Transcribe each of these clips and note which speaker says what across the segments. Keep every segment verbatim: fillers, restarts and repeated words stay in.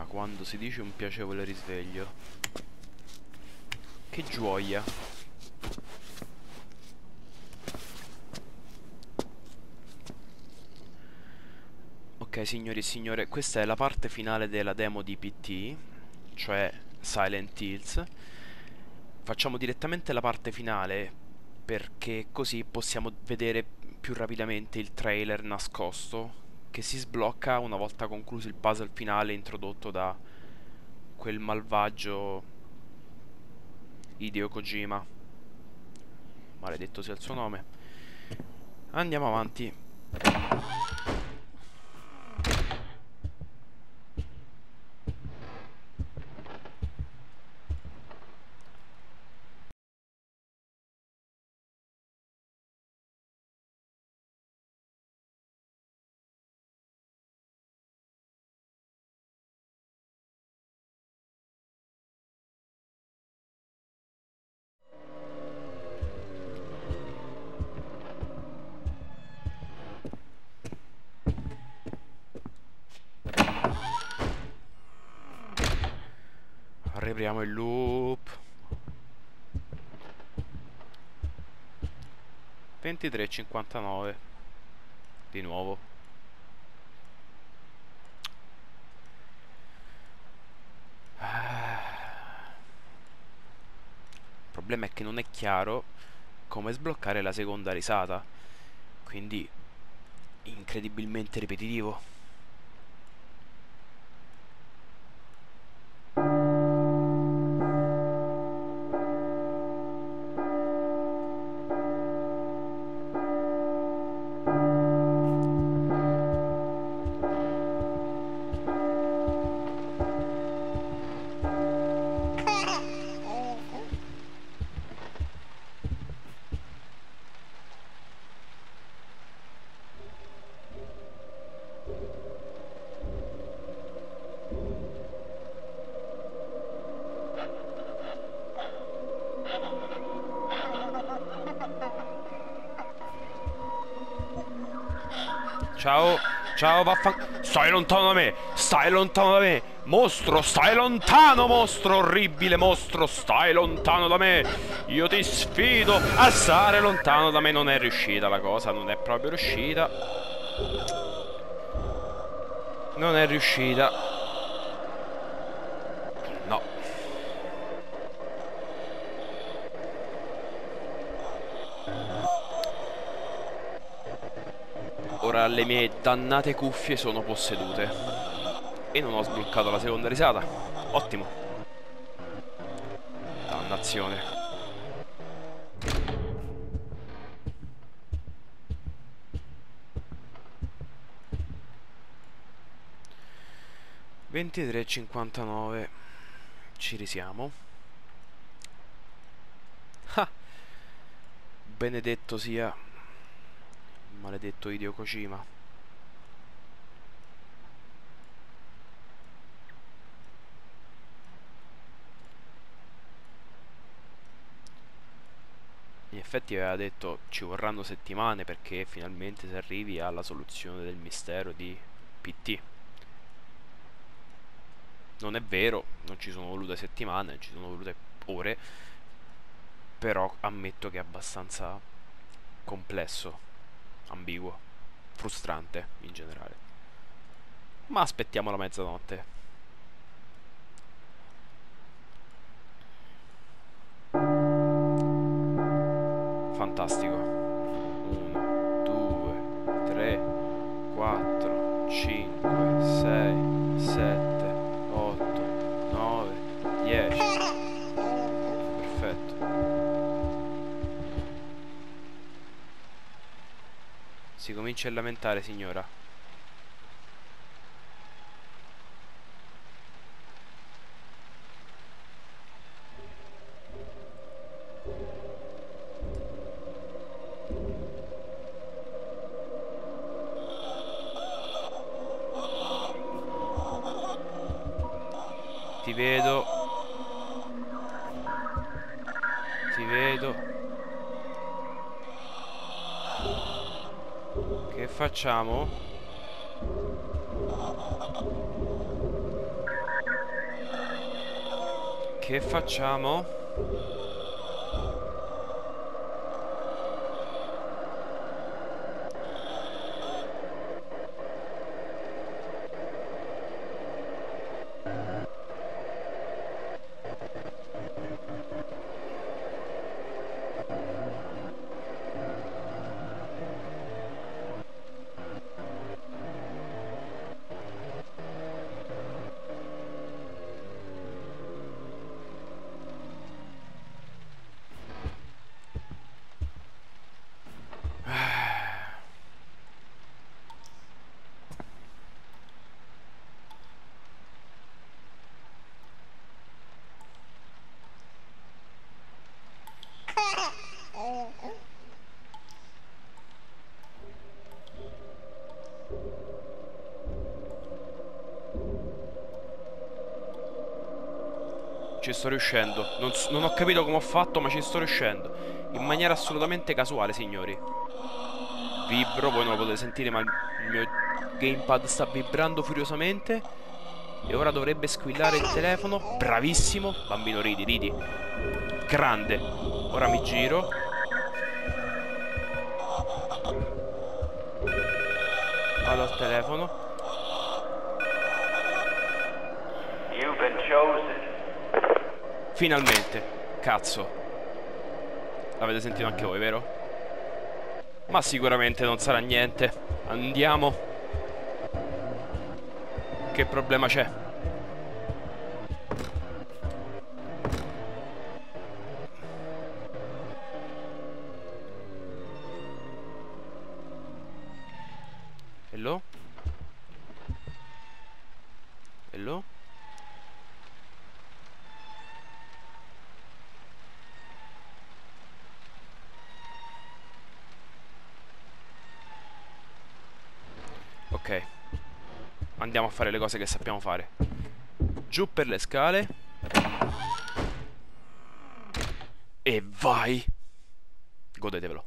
Speaker 1: quando si dice un piacevole risveglio. Che gioia. Ok, signori e signore, questa è la parte finale della demo di P T, cioè Silent Hills. Facciamo direttamente la parte finale perché così possiamo vedere più rapidamente il trailer nascosto che si sblocca una volta concluso il puzzle finale introdotto da quel malvagio Hideo Kojima. Maledetto sia il suo nome. Andiamo avanti. Riapriamo il loop. ventitré e cinquantanove. Di nuovo. Il problema è che non è chiaro come sbloccare la seconda risata, quindi incredibilmente ripetitivo. Ciao, ciao, vaffan... Stai lontano da me, stai lontano da me. Mostro, stai lontano, mostro, orribile mostro, stai lontano da me. Io ti sfido a stare lontano da me. Non è riuscita la cosa, non è proprio riuscita. Non è riuscita. No. Ora le mie dannate cuffie sono possedute e non ho sbloccato la seconda risata. Ottimo. Dannazione. ventitré e cinquantanove. Ci risiamo. Ah. Benedetto sia maledetto Hideo Kojima. In effetti aveva detto ci vorranno settimane perché finalmente si arrivi alla soluzione del mistero di P T. Non è vero, non ci sono volute settimane, ci sono volute ore, però ammetto che è abbastanza complesso, ambiguo, frustrante in generale. Ma aspettiamo la mezzanotte. Fantastico. uno, due, tre, quattro, cinque, sei, sette, otto, nove, dieci. Perfetto. Si comincia a lamentare, signora. Ti vedo. Ti vedo. Che facciamo? Che facciamo? Ci sto riuscendo. Non, s- non ho capito come ho fatto, ma ci sto riuscendo. In maniera assolutamente casuale, signori. Vibro, voi non lo potete sentire, ma il il mio gamepad sta vibrando furiosamente. E ora dovrebbe squillare il telefono. Bravissimo. Bambino, ridi, ridi. Grande. Ora mi giro. Vado al telefono.
Speaker 2: You've been chosen.
Speaker 1: Finalmente. Cazzo. L'avete sentito anche voi, vero? Ma sicuramente non sarà niente. Andiamo. Che problema c'è? Hello? Hello? Ok. Andiamo a fare le cose che sappiamo fare. Giù per le scale. E vai. Godetevelo.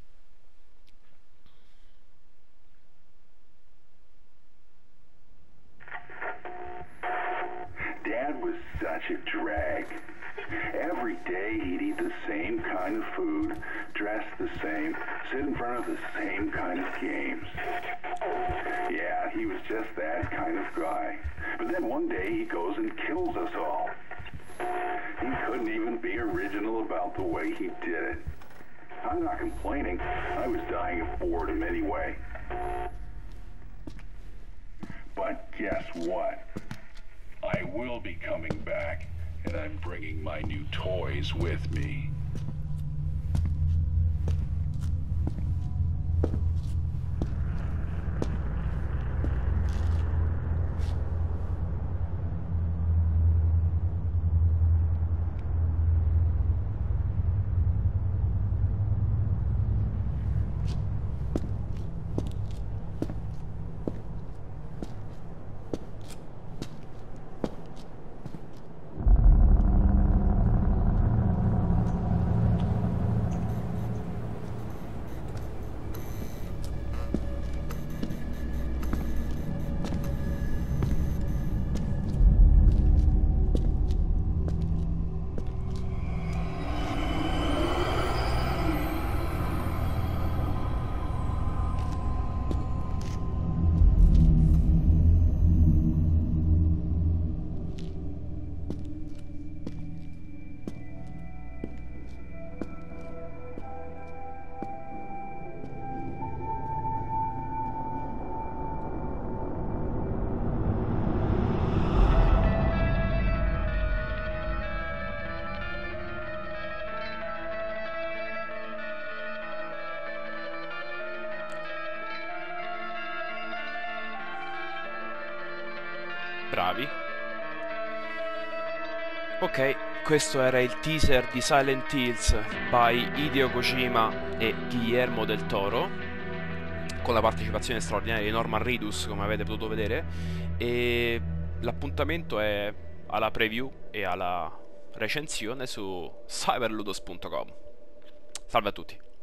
Speaker 3: Dad was such a drag. Every day he'd eat the same kind of food, dress the same, sit in front of the same kind of games. Yeah, he was just that kind of guy. But then one day he goes and kills us all. He couldn't even be original about the way he did it. I'm not complaining. I was dying of boredom anyway. But guess what? I will be coming back, and I'm bringing my new toys with me.
Speaker 1: Bravi. Ok, questo era il teaser di Silent Hills by Hideo Kojima e Guillermo del Toro, con la partecipazione straordinaria di Norman Reedus, come avete potuto vedere. E l'appuntamento è alla preview e alla recensione su cyberludos punto com. Salve a tutti.